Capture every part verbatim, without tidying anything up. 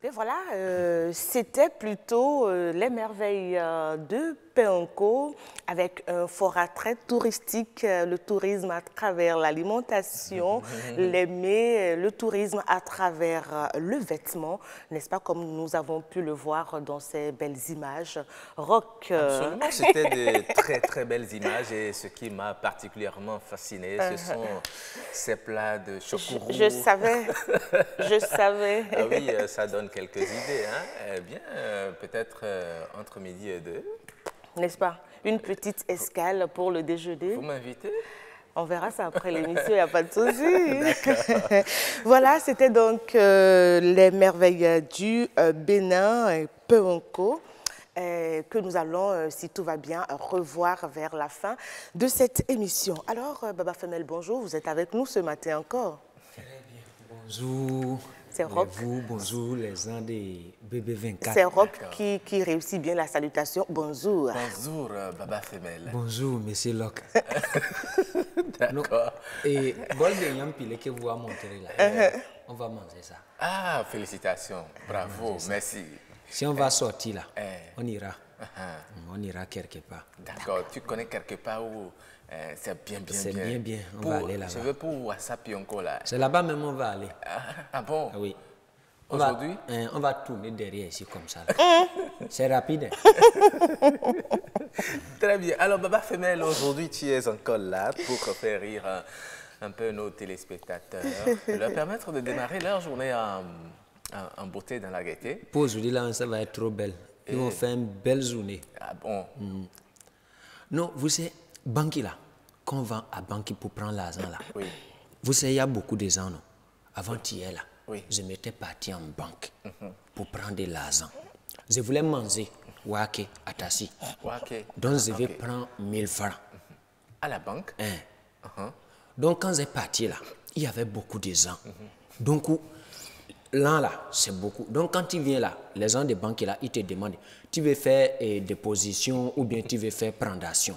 Et voilà, euh, c'était plutôt euh, les merveilles euh, de Péenco avec un fort attrait touristique, euh, le tourisme à travers l'alimentation, les mets, le tourisme à travers euh, le vêtement, n'est-ce pas, comme nous avons pu le voir dans ces belles images. Rock. Euh... Absolument, c'était de très très belles images et ce qui m'a particulièrement fasciné, ce sont ces plats de chocourou. Je, je savais, je savais. Ah oui, euh, ça donne quelques idées. Hein? Eh bien, euh, peut-être euh, entre midi et deux. N'est-ce pas? Une petite escale pour le déjeuner. Vous m'invitez? On verra ça après l'émission, il n'y a pas de souci. Voilà, c'était donc euh, les merveilles du euh, Bénin et Péenco euh, que nous allons, euh, si tout va bien, revoir vers la fin de cette émission. Alors, euh, Baba Femelle, bonjour, vous êtes avec nous ce matin encore. Très bien, bonjour. C'est Rock. Vous, bonjour les gens des B B vingt-quatre. C'est Rock qui, qui réussit bien la salutation. Bonjour. Bonjour, euh, Baba Femelle. Bonjour, monsieur Locke. D'accord. Et bol de yampile que vous a montré là, uh-huh. On va manger ça. Ah, félicitations, bravo, merci. Si on va sortir là, eh. on ira. Uh-huh. On ira quelque part. D'accord, tu connais quelque part où euh, c'est bien, bien, bien. C'est bien, bien, on pour, va aller là-bas. Je veux pour WhatsApp Péenco là. C'est là-bas même on va aller. Ah, ah bon? Oui. Aujourd'hui? Euh, on va tourner derrière ici comme ça. C'est rapide. Très bien. Alors, Baba Femelle, aujourd'hui, tu es encore là pour faire rire un, un peu nos téléspectateurs, leur permettre de démarrer leur journée en, en, en beauté dans la gaieté. Pour aujourd'hui, là, ça va être trop belle. Ils vont faire une belle journée. Ah bon? Mm. Non, vous savez, Banqui là, qu'on vend à Banqui pour prendre l'argent là. Oui. Vous savez, il y a beaucoup de gens, non? Avant hier là, oui. Je m'étais parti en banque mm-hmm. pour prendre de l'argent. Je voulais manger wake à Tassi. Wake. Donc je vais okay. prendre mille francs. À la banque? Hein. Uh-huh. Donc quand j'ai parti là, il y avait beaucoup de gens. Mm-hmm. Donc là, là, c'est beaucoup. Donc quand tu viens là, les gens des banques là, ils te demandent, tu veux faire eh, déposition ou bien tu veux faire prendation.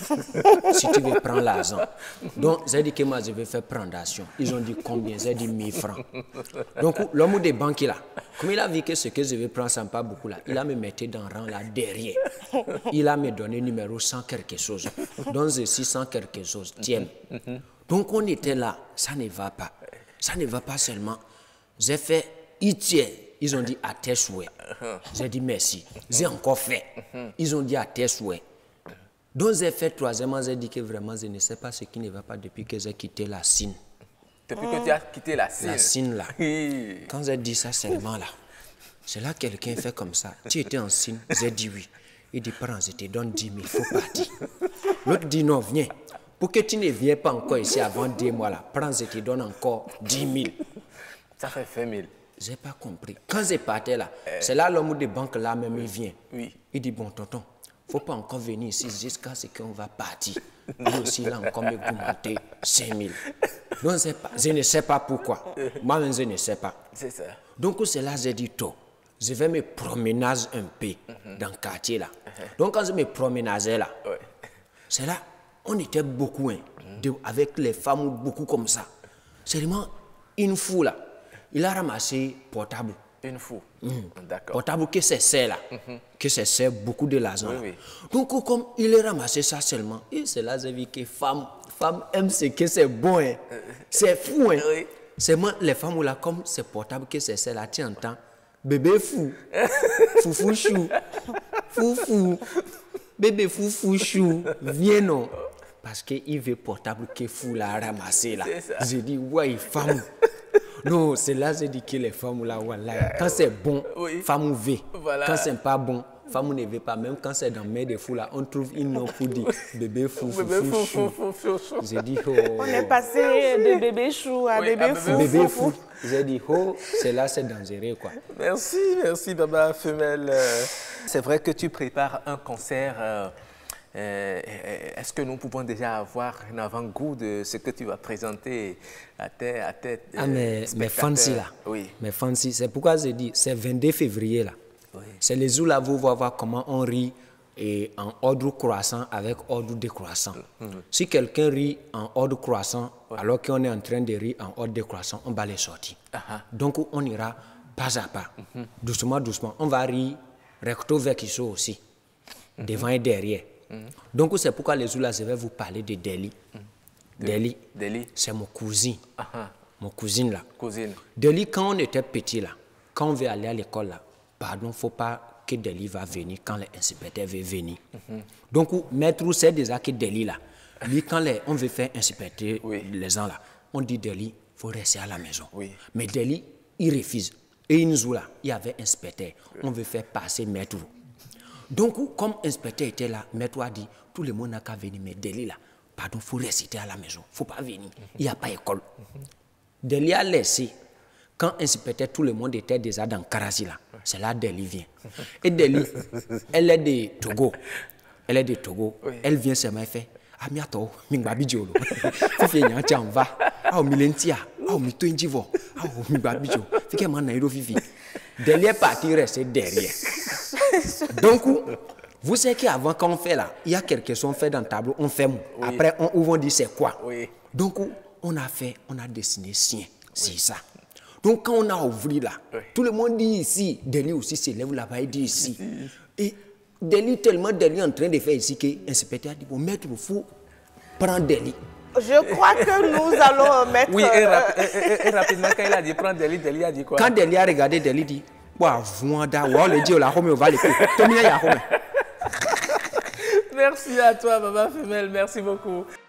Si tu veux prendre l'argent. Donc j'ai dit que moi je veux faire prendation. Ils ont dit combien? J'ai dit mille francs. Donc l'homme des banques là, comme il a vu que ce que je veux prendre, ça n'est pas beaucoup là, il a me metté dans le rang là derrière. Il a me donné numéro cent quelque chose. Donc j'ai six cents quelque chose. Tiens. Donc on était là, ça ne va pas. Ça ne va pas seulement. J'ai fait, ils tiennent. Ils ont dit à tes souhaits. J'ai dit merci. J'ai encore fait. Ils ont dit à tes souhaits. Donc j'ai fait troisièmement, j'ai dit que vraiment je ne sais pas ce qui ne va pas depuis que j'ai quitté la Sine. Depuis que tu as quitté la Sine? La Sine là. Quand j'ai dit ça seulement là, c'est là quelqu'un fait comme ça. Tu étais en Sine? J'ai dit oui. Il dit prends, je te donne dix mille, il faut partir. L'autre dit non, viens. Pour que tu ne viennes pas encore ici avant deux mois là, prends, je te donne encore dix mille. Ça fait vingt mille. Je n'ai pas compris. Quand j'ai parti là, euh, c'est là l'homme de banque là même il vient. Oui. Il dit bon tonton, il ne faut pas encore venir ici jusqu'à ce qu'on va partir. Lui aussi il a encore me augmenté cinq mille. Donc pas, je ne sais pas pourquoi. Moi-même je ne sais pas. C'est ça. Donc c'est là j'ai dit tôt. Je vais me promener un peu mm-hmm. dans le quartier là. Mm-hmm. Donc quand je me promenais là, ouais. C'est là, on était beaucoup hein, mm-hmm. de, avec les femmes beaucoup comme ça. C'est vraiment une foule là. Il a ramassé portable. Une fou. Mmh. D'accord. Portable que c'est ça là. Mm-hmm. Que c'est ça beaucoup de l'argent. Oui, oui. Donc comme il a ramassé ça seulement, et c'est là j'ai vu que femme, femme aime ce que c'est bon. Hein. Euh, c'est fou. Hein. Oui. C'est moi les femmes là comme c'est portable que c'est ça là, tu entends. Bébé fou. Foufou chou. Foufou. Bébé foufou chou. Viens non. Parce qu'il veut portable que fou là ramasser là. J'ai dit ouais femme. Non, c'est là que j'ai dit que les femmes là, voilà. Quand c'est bon, oui. Femme veut. Voilà. Quand c'est pas bon, femme ne veut pas. Même quand c'est dans mes de fou là, on trouve une nom pour dire bébé fou, fou, bébé fou, fou, fou, fou, fou. J'ai dit oh. On est passé de bébé chou à oui, bébé, à fou, bébé fou. fou. J'ai dit oh, c'est là c'est dangereux quoi. Merci, merci Baba Femelle. C'est vrai que tu prépares un concert. Euh... Euh, Est-ce que nous pouvons déjà avoir un avant-goût de ce que tu vas présenter à tes, à tes ah, mais, mais fancy là. Oui. Mais fancy, c'est pourquoi j'ai dit, c'est vingt-deux février là. Oui. C'est les jours là, vous allez voir comment on rit et en ordre croissant avec ordre décroissant. Mm-hmm. Si quelqu'un rit en ordre croissant, ouais. Alors qu'on est en train de rire en ordre décroissant, on va les sortir. Uh-huh. Donc on ira pas à pas, mm-hmm. doucement, doucement. On va rire recto verso aussi, mm-hmm. devant et derrière. Mm-hmm. Donc c'est pourquoi les jours là, je vais vous parler de Delhi. Mm-hmm. Delhi, Delhi. C'est mon cousin. Uh-huh. Mon cousine là. Cousine. Delhi, quand on était petit là, quand on veut aller à l'école là, pardon, il ne faut pas que Delhi va venir quand l'inspecteur veut venir. Mm-hmm. Donc, maître sait déjà que Delhi là, lui, quand les, on veut faire inspecter oui. les gens là, on dit Delhi, il faut rester à la maison. Oui. Mais Delhi, il refuse. Et une jour là, il y avait inspecteur. Oui. On veut faire passer maître. Donc, comme inspecteur était là, maître a dit, tout le monde n'a qu'à venir, mais Delhi là, pardon, il faut rester à la maison. Il ne faut pas venir. Il n'y a pas d'école. Mm-hmm. Delhi a laissé. Quand inspecteur, tout le monde était déjà dans Karachi là. C'est là Delhi vient. Et Delhi, elle est de Togo. Elle est de Togo. Oui. Elle vient seulement fait. Ah, miato, mingbabi jolo. Fifi nyantia on va. Ah, milentia. Ah, mitoinjivo. Ah, mingbabi jolo. Fifi man nairo fifi. Delhi est parti rester derrière. Donc, vous savez qu'avant quand on fait là, il y a quelque chose on fait dans le tableau, on fait mou. Oui. Après, on ouvre, on dit c'est quoi. Oui. Donc, on a fait, on a dessiné sien. C'est oui. ça. Donc, quand on a ouvert là, oui. tout le monde dit ici, Delhi aussi s'élève là-bas, il dit ici. Et Delhi, tellement Delhi en train de faire ici que l'inspecteur a dit, bon, maître, il faut prendre Delhi. Je crois que nous allons mettre... Oui, et, rap et, et, et rapidement, quand il a dit prendre Delhi, Delhi a dit quoi? Quand Delhi a regardé, Delhi dit, waouh, on le dit, on va le faire. Merci à toi, Baba Femelle, merci beaucoup.